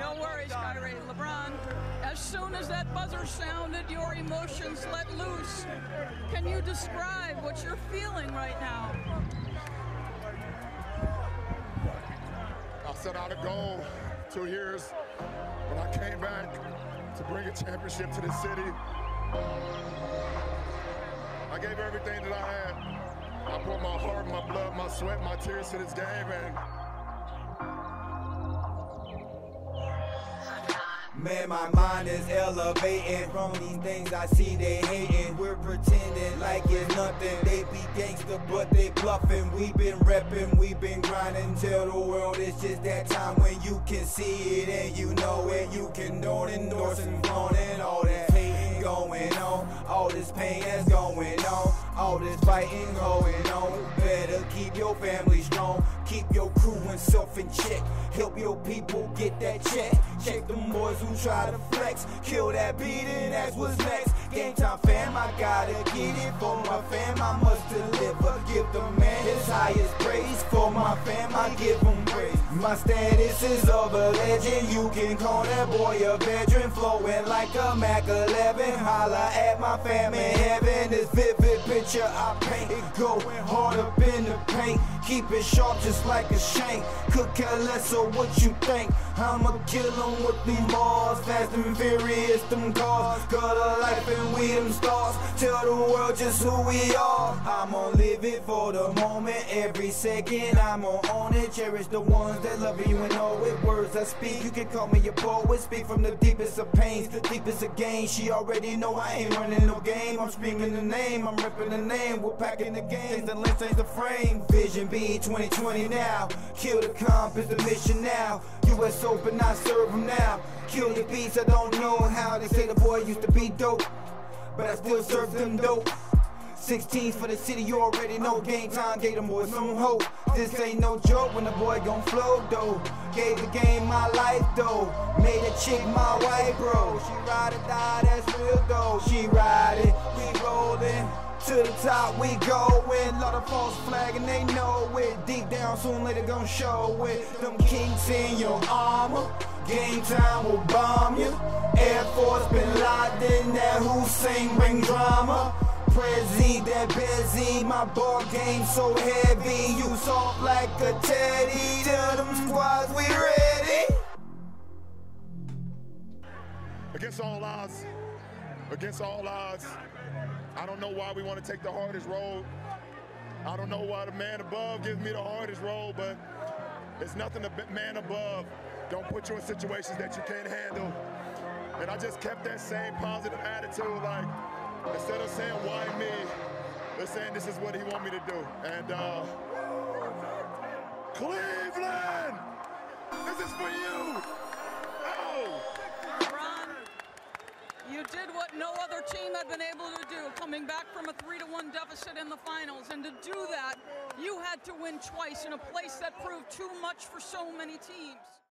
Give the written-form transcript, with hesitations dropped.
No worries, Kyrie. LeBron, as soon as that buzzer sounded, your emotions let loose. Can you describe what you're feeling right now? I set out a goal 2 years when I came back to bring a championship to this city. I gave everything that I had. I put my heart, my blood, my sweat, my tears to this game, and man, my mind is elevating from these things I see they hating. We're pretending like it's nothing. They be gangster, but they bluffing. We been repping, we been grinding. Tell the world it's just that time when you can see it and you know it. You can endorse and flaunt and all that hating going on. All this pain that's going on. All this fighting going on. Better keep your family strong. Keep your crew and self in check. Help your people get that check. Check them boys who try to flex. Kill that beat and that's what's next. Game time fam, I gotta get it. For my fam, I must deliver. Give the man his highest praise. For my fam, I give him praise. My status is of a legend. You can call that boy a veteran. Flowing like a Mac 11. Holla at my fam in heaven. This vivid picture I paint. It going hard up in the paint. Keep it sharp just like a shank. Could care less of what you think. I'ma kill them with them bars. Fast and furious, them cars. Got a life and we them stars. Tell the world just who we are. I'ma live it for the moment. Every second I'ma own it. Cherish the ones that love you and know it. Words I speak, you can call me a poet. Speak from the deepest of pains, the deepest of gain. She already know I ain't running no game. I'm screaming the name, I'm ripping the name. We're packing the game, the length ain't the frame. Vision be 2020 now. Kill the comp is the mission now. US Open, I serve them now. Kill the beats, I don't know how. They say the boy used to be dope, but I still serve them dope. 16s for the city, you already know. Game time gave them boys some hope. This ain't no joke when the boy gon' flow though. Gave the game my life though. Made a chick my wife, bro. She ride or die, that's real though. She ride it, we rollin'. To the top we goin', lot of false flag and they know it. Deep down soon later gon' show it. Them kinks in your armor, game time will bomb you. Air Force been locked in, that Hussein bring drama. Prezi, that busy, my ball game so heavy. You soft like a teddy, tell them squads we ready. against all odds, I don't know why we want to take the hardest road. I don't know why the man above gives me the hardest road, but it's nothing to man above. Don't put you in situations that you can't handle. And I just kept that same positive attitude, like, instead of saying, why me, they're saying this is what he want me to do. And Cleveland, this is for you. Oh. Ron, you did what no other team had been able to do, coming back from a 3-1 deficit in the finals. And to do that, you had to win twice in a place that proved too much for so many teams.